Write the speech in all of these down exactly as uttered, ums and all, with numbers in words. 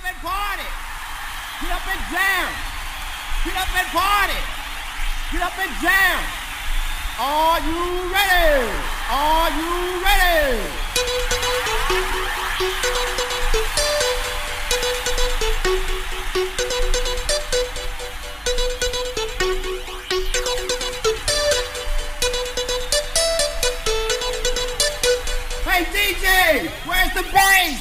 and party. Get up and jam. Get up and party. Get up and jam. Are you ready? Are you ready? Hey D J, where's the bass?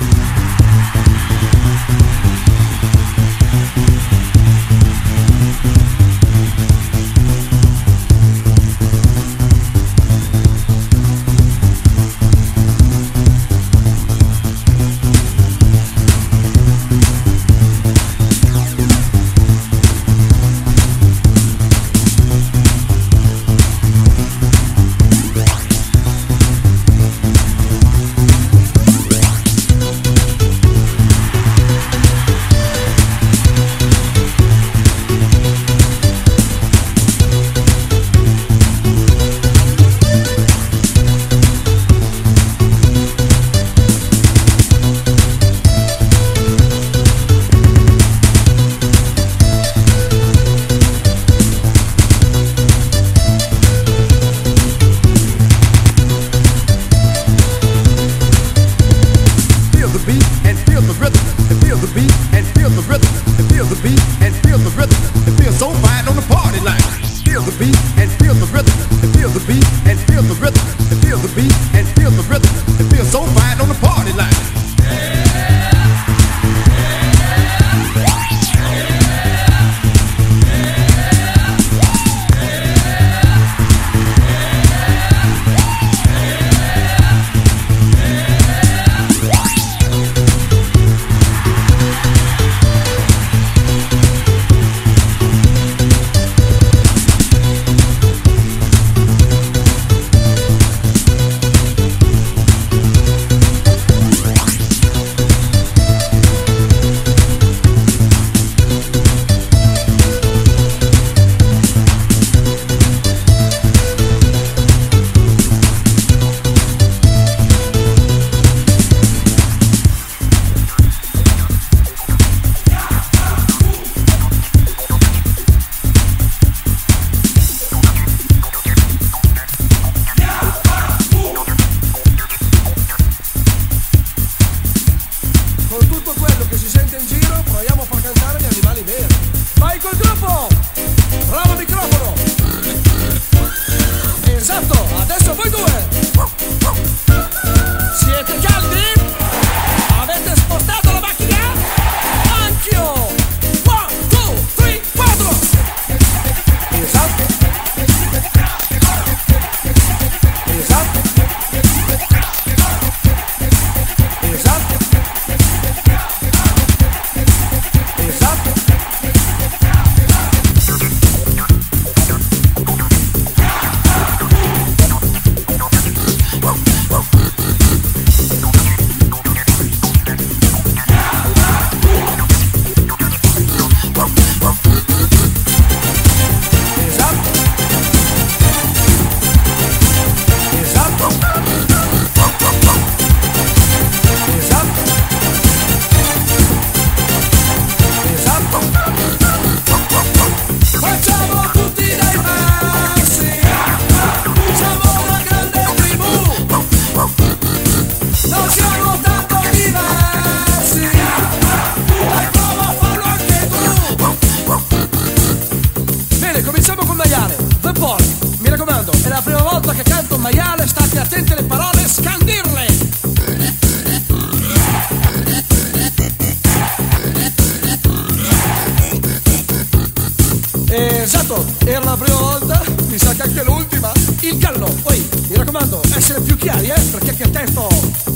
Esatto, era la prima volta, mi sa che anche l'ultima. Il gallo, poi mi raccomando, essere più chiari, eh, perché che testo.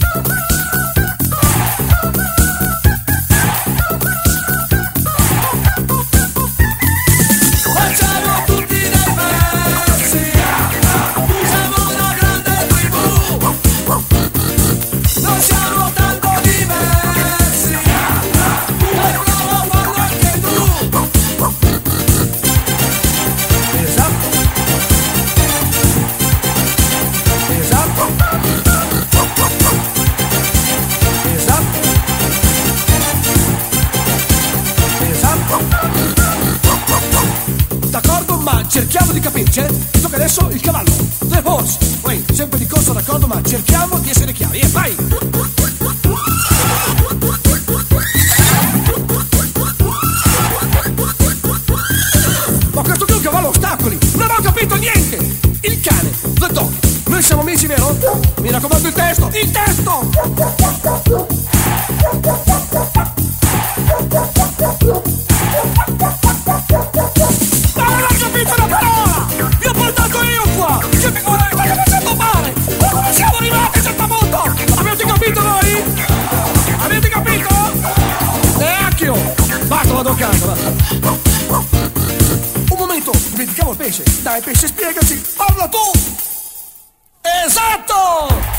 Facciamo tutti dei passi, siamo una grande tribù, non siamo tanto diversi, dai prova a farlo anche tu. Esatto. Esatto. pesce, tocca adesso il cavallo. The horse. Poi, sempre di corso d'accordo, ma cerchiamo di essere chiari. E vai! Ma questo qui è un cavallo a ostacoli! Non ho capito niente! Il cane, the dog. Noi siamo amici, vero? Mi raccomando il testo! Il testo! Ma non ho capito una parola! Vi ho portato io qua! Che figura mi state facendo male! Ma come siamo arrivati a questo punto? Avete capito voi? Avete capito? Neanch'io! Basta, vado a casa, basta! Un momento, dimenticavo il pesce! Dai pesce, spiegaci! Parla tu! Esatto!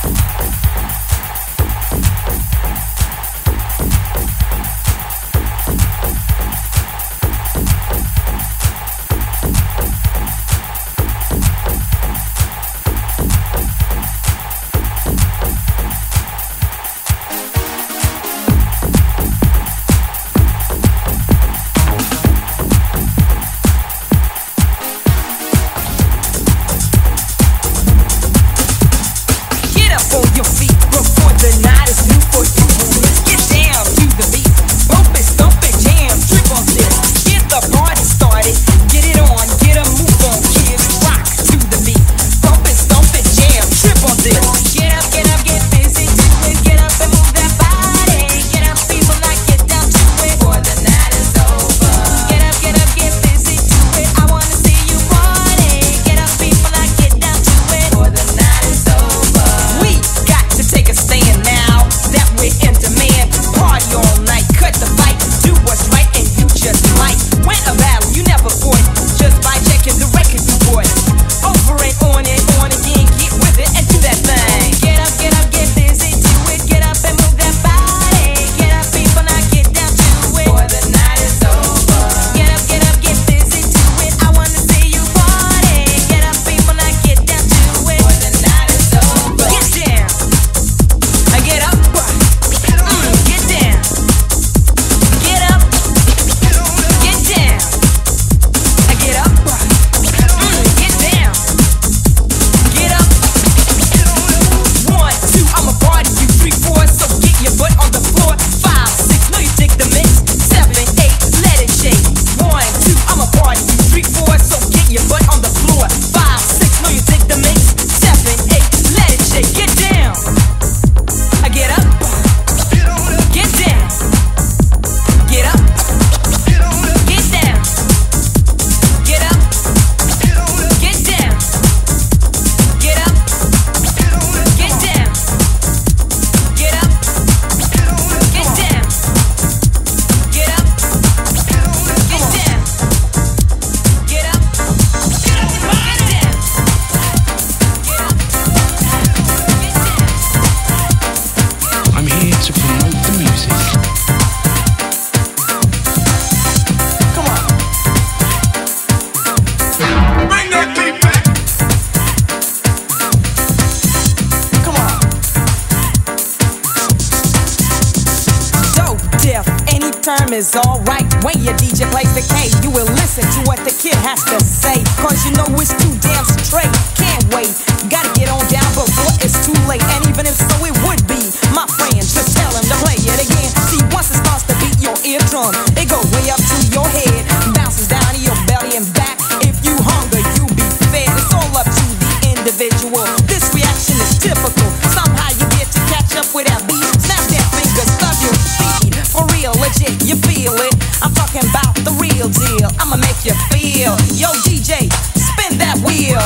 Term is alright. When your D J plays the K, you will listen to what the kid has to say. Cause you know it's too damn straight. Can't wait, gotta get on down before it's too late. And even if so it would be, my friend, just tell him to play it again. See, once it starts to beat your eardrum, it goes way up to your head, bounces down to your belly and back. If you hunger, you be fed. It's all up to the individual. This reaction is typical. Somehow you get to catch up with that beat. Snap that finger, stub your feet. For real, legit, you feel it. I'm talking about the real deal. I'ma make you feel. Yo, D J, spin that wheel.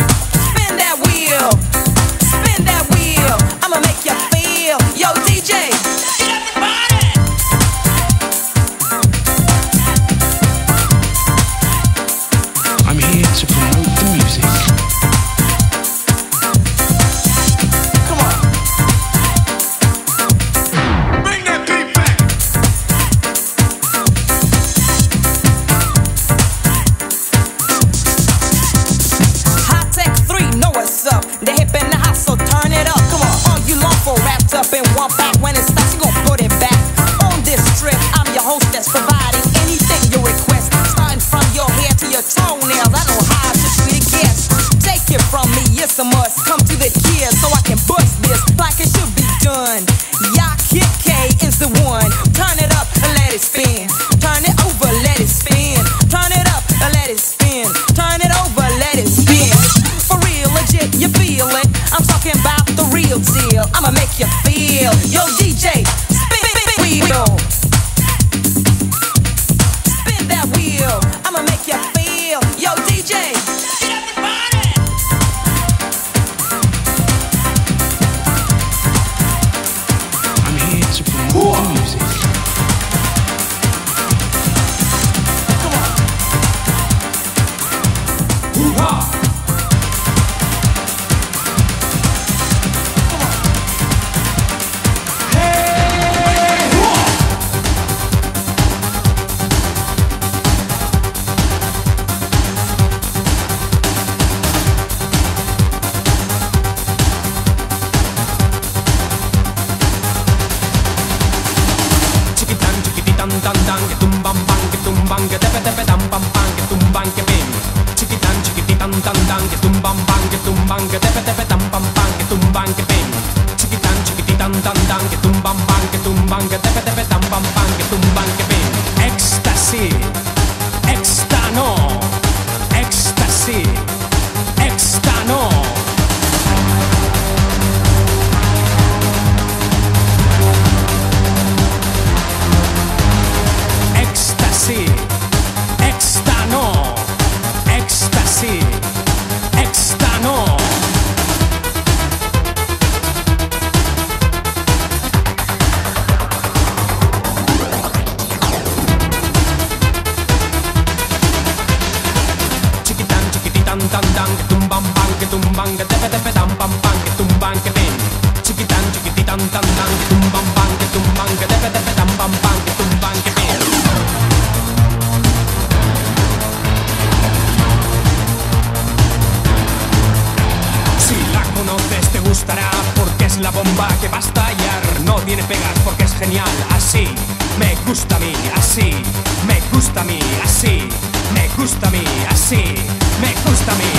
Spin that wheel. Spin that wheel. I'ma make you feel. Yo, D J, everybody. I'm here to promote the music. Come on. Bring that beat back. High Tech three, know what's up. The hip and the hot, so turn it up. Come on, all you long for wrapped up in one pack when it stops. Ya Kid K is the one. Turn it up and let it spin. Turn it over, let it spin. Turn it up and let it spin. Turn it over, let it spin. For real, legit, you feel it. I'm talking about the real deal. I'ma make you feel. Yo, D J, spin, spin, wheel. Spin that wheel. I'ma make you feel. Yo, D J. I'm here to promote the music. Ecstasy, extano, ecstasy, extano. Ecstasy, extano, ecstasy, extano. Tan tan que tumban pan que tumban que tepe tepe tan pam pan que tumban que ven chiquitan chiquititan tan tan que tumban pan que tumban que tepe tepe tan pam pan que tumban que ven. Si la conoces te gustará porque es la bomba que va a estallar. No tiene pegas porque es genial. Así me gusta a mí, así me gusta a mí, así me gusta a mí, así me gusta a mí.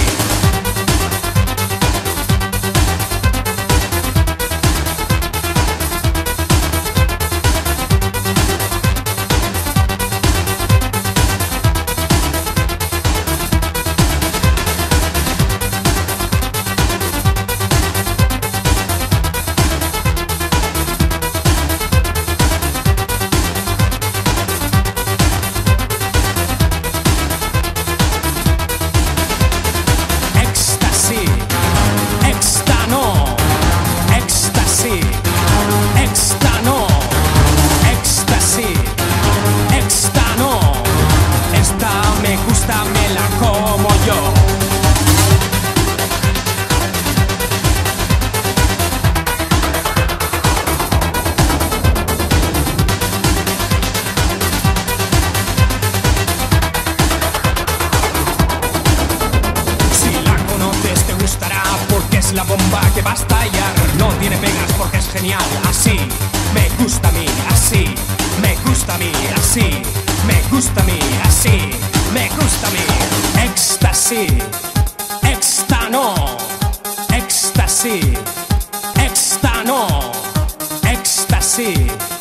La bomba que va a estallar no tiene pegas porque es genial. Así me gusta a mí, así me gusta a mí, así me gusta a mí, así me gusta a mí. Ecstasy, extano, ecstasy, extano, ecstasy.